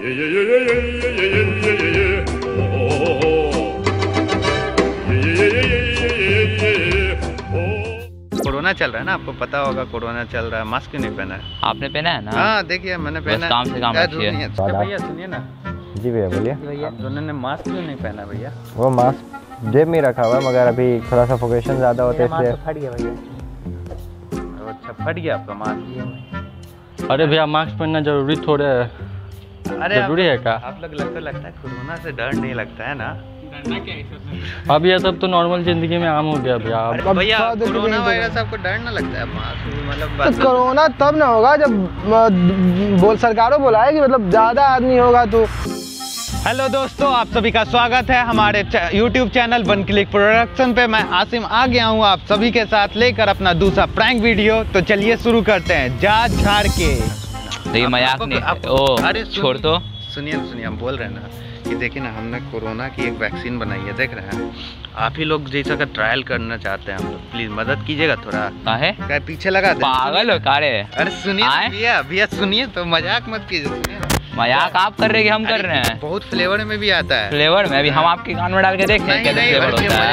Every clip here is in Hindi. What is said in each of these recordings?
कोरोना चल रहा है ना, आपको पता होगा कोरोना चल रहा है, मास्क क्यों नहीं पहना है? काम से काम रखिए। भैया सुनिए ना। जी भैया बोलिए। आप दोनों ने मास्क क्यों नहीं पहना भैया? वो मास्क जेब में रखा हुआ है, मगर अभी थोड़ा सफोकेशन ज़्यादा होता है इसलिए। फट गया भैया। अच्छा फट गया आपका मास्क? अरे भैया मास्क पहनना जरूरी थोड़े है। अरे जरूरी है क्या? आप लोग लगता है कोरोना से डर नहीं लगता है ना? अब ये सब तो नॉर्मल जिंदगी में आम हो गया भैया। भैया कोरोना वायरस आपको डर ना लगता है? मतलब तो कोरोना तब ना होगा जब सरकारों बुलाए कि मतलब ज़्यादा आदमी होगा तो। हेलो दोस्तों, आप सभी का स्वागत है हमारे YouTube channel one click production पे। मैं आसिम आ गया हूँ आप सभी के साथ लेकर अपना दूसरा प्रैंक वीडियो। तो चलिए शुरू करते हैं। जा झाड़ के देखिए मजाक नहीं। अरे छोड़ दो, सुनिए हम बोल रहे हैं ना कि देखिए ना, हमने कोरोना की एक वैक्सीन बनाई है, देख रहे हैं। आप ही लोग जैसा का ट्रायल करना चाहते हैं हम लोग, प्लीज मदद कीजिएगा थोड़ा। क्या पीछे लगा दे। पागल हो कारे? अरे सुनिए भैया सुनिए तो, मजाक मत कीजिए। सुनिए मजाक आप कर रहे हैं कि हम कर रहे हैं? बहुत फ्लेवर में भी आता है। फ्लेवर में अभी हम आपके कान में डाल के देखते हैं कैसे फ्लेवर होता है।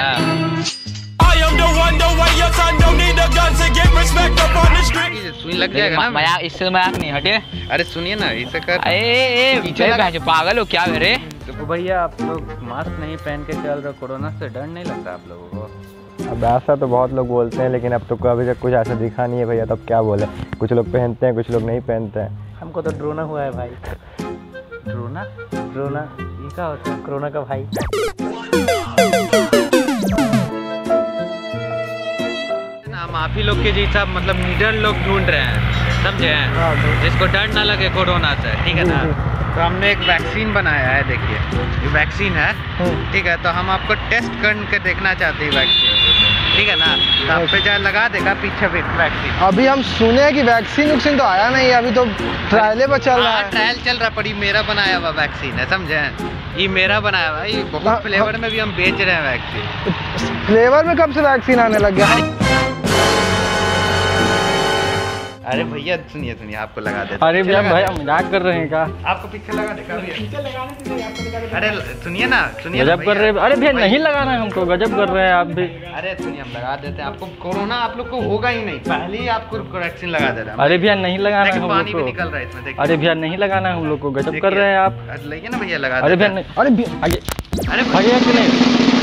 सुई लग जाएगा ना। मजाक, इससे मजाक नहीं हटे। अरे सुनिए ना, इसे कर। पागल हो क्या मेरे? तो भैया आप लोग मास्क नहीं पहन के चल रहे, कोरोना से डर नहीं लगता आप लोगों को? अब ऐसा तो बहुत लोग बोलते हैं, लेकिन अब तो अभी तक कुछ ऐसा दिखा नहीं है भैया, तब क्या बोले। कुछ लोग पहनते हैं, कुछ लोग नहीं पहनते हैं। हमको तो ड्रोना हुआ है भाई। ड्रोना? ये क्या होता है? कोरोना का भाई। हम आप ही लोग के जैसा मतलब नीडर लोग ढूंढ रहे हैं, समझे हैं? जिसको डर ना लगे कोरोना से, ठीक है ना? तो हमने एक वैक्सीन बनाया है, देखिए ये वैक्सीन है, ठीक है? तो हम आपको टेस्ट करके देखना चाहते हैं वैक्सीन, ठीक है ना? तो आप पे जा लगा देगा पीछे वैक्सीन। अभी हम सुने कि वैक्सीन तो आया नहीं है, अभी तो ट्रायले पर चल रहा है। ट्रायल चल रहा, पर ये मेरा बनाया हुआ वैक्सीन है, समझे? ये मेरा बनाया हुआ, ये बहुत फ्लेवर में भी हम बेच रहे हैं वैक्सीन। फ्लेवर में कब से वैक्सीन आने लग गया? अरे भैया सुनिए आपको लगा देते। अरे भैया मजाक कर रहे हैं क्या? आपको पीछे लगा देगा भैया। अरे सुनिए ना, गजब कर रहे हैं। अरे भैया नहीं लगाना है हमको, गजब कर रहे हैं आप भी। अरे सुनिए हम लगा देते हैं आपको। कोरोना आप लोग को होगा ही नहीं, पहले ही आपको वैक्सीन लगा दे रहा है। अरे भैया नहीं लगाना है हम लोग पानी भी को। निकल रहा है इसमें, देखिए। अरे भैया नहीं लगाना है हम लोग को, गजब कर रहे हैं आप। लइए ना भैया लगा। अरे भैया नहीं, अरे भैया आगे, अरे भैया कि नहीं?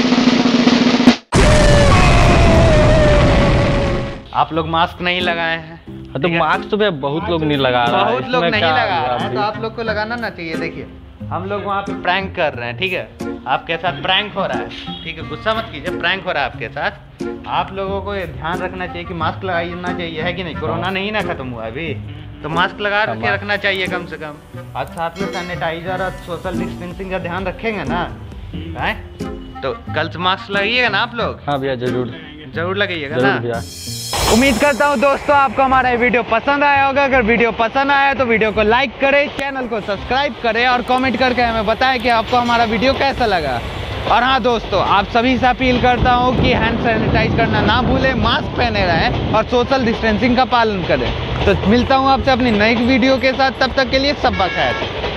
आप लोग मास्क नहीं लगाए हैं तो मास्क तो भैया बहुत लोग नहीं लगा रहा है। बहुत लोग नहीं लगा रहा है, तो आप लोग को लगाना ना चाहिए। देखिए हम लोग वहाँ पे प्रैंक कर रहे हैं, ठीक है? आपके साथ प्रैंक हो रहा है, ठीक है? गुस्सा मत कीजिए, प्रैंक हो रहा है आपके साथ। आप लोगों को ये ध्यान रखना चाहिए कि मास्क लगाना चाहिए, है कि नहीं? कोरोना नहीं ना खत्म हुआ अभी, तो मास्क लगा के रखना चाहिए कम से कम। और साथ में सैनिटाइजर और सोशल डिस्टेंसिंग का ध्यान रखेंगे ना, है? तो कल से मास्क लगाइएगा ना आप लोग? हाँ भैया जरूर लगाइएगा ना भैया। उम्मीद करता हूँ दोस्तों आपको हमारा ये वीडियो पसंद आया होगा। अगर वीडियो पसंद आया तो वीडियो को लाइक करें, चैनल को सब्सक्राइब करें और कमेंट करके हमें बताएं कि आपको हमारा वीडियो कैसा लगा। और हाँ दोस्तों, आप सभी से अपील करता हूँ कि हैंड सैनिटाइज करना ना भूलें, मास्क पहने रहें और सोशल डिस्टेंसिंग का पालन करें। तो मिलता हूँ आपसे अपनी नई वीडियो के साथ, तब तक के लिए सब खैर।